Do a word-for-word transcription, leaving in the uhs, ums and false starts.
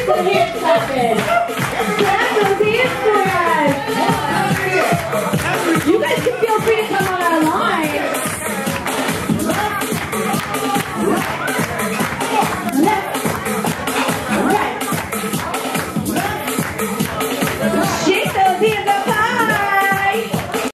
some hip clapping. Clap those hands for us.